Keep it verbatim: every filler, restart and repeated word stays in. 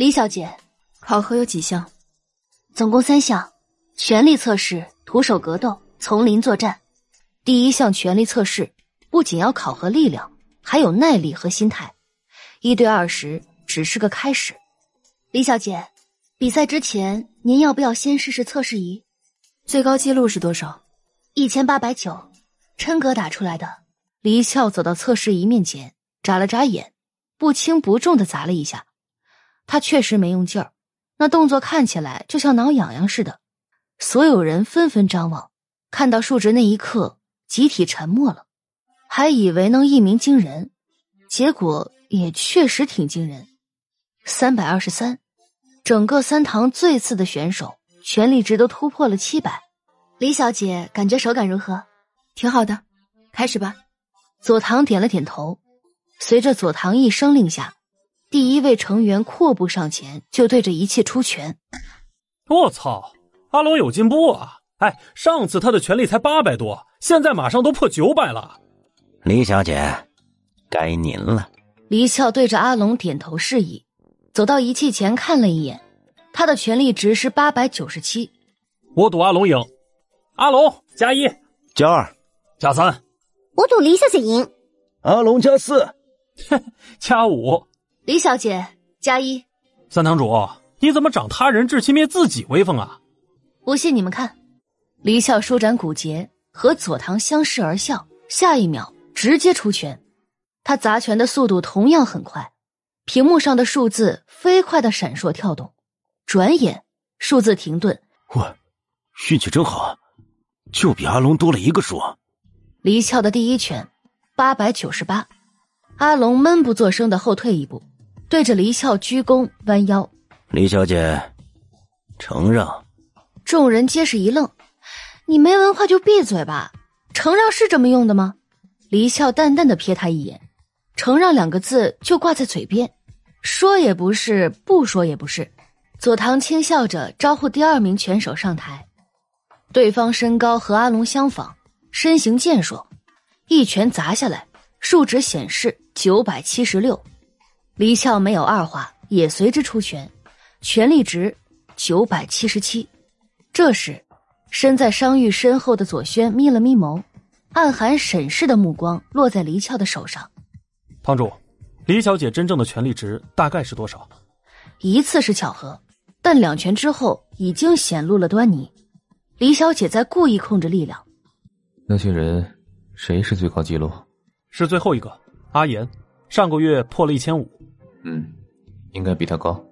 李小姐， 考核有几项？ 总共三项：权力测试、徒手格斗、丛林作战。 第一项权力测试不仅要考核力量，还有耐力和心态。一对二十只是个开始。 李小姐，比赛之前您要不要先试试测试仪？ 最高纪录是多少？ 一千八百九，琛哥打出来的。 黎翘走到测试仪面前，眨了眨眼，不轻不重地砸了一下。他确实没用劲儿，那动作看起来就像挠痒痒似的。所有人纷纷张望，看到数值那一刻，集体沉默了。还以为能一鸣惊人，结果也确实挺惊人。三百二十三，整个三堂最次的选手权力值都突破了七百。 李小姐感觉手感如何？ 挺好的，开始吧。 左堂点了点头，随着左堂一声令下，第一位成员阔步上前，就对着仪器出拳。 我操，阿龙有进步啊！哎，上次他的权力才八百多，现在马上都破九百了。 李小姐，该您了。 黎翘对着阿龙点头示意，走到仪器前看了一眼，他的权力值是八百九十七。 我赌阿龙赢。阿龙加一， 加二， 加三。 我赌李小姐赢。 阿龙加四， 加五。 李小姐加一。 三堂主，你怎么长他人志气灭自己威风啊？ 不信你们看。黎翘舒展骨节，和左堂相视而笑，下一秒直接出拳。他砸拳的速度同样很快，屏幕上的数字飞快地闪烁跳动，转眼数字停顿。 哇，运气真好，就比阿龙多了一个数。 黎翘的第一拳八百九十八，阿龙闷不作声地后退一步，对着黎翘鞠躬弯腰。 李小姐，承让。 众人皆是一愣，你没文化就闭嘴吧，承让是这么用的吗？黎翘淡淡地瞥他一眼，承让两个字就挂在嘴边，说也不是，不说也不是。左堂轻笑着招呼第二名拳手上台，对方身高和阿龙相仿，身形健硕，一拳砸下来，数值显示九百七十六。黎翘没有二话，也随之出拳，权力值九百七十七。这时身在商玉身后的左轩眯了眯眸，暗含审视的目光落在黎翘的手上。 堂主，李小姐真正的权力值大概是多少？ 一次是巧合，但两拳之后已经显露了端倪。李小姐在故意控制力量。 那些人谁是最高纪录？ 是最后一个阿岩，上个月破了一千五。 嗯，应该比他高。